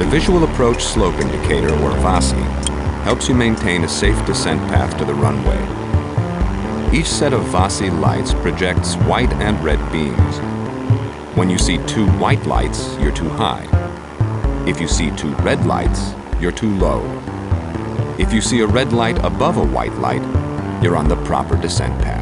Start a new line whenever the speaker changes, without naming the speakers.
The Visual Approach Slope Indicator, or VASI, helps you maintain a safe descent path to the runway. Each set of VASI lights projects white and red beams. When you see 2 white lights, you're too high. If you see 2 red lights, you're too low. If you see a red light above a white light, you're on the proper descent path.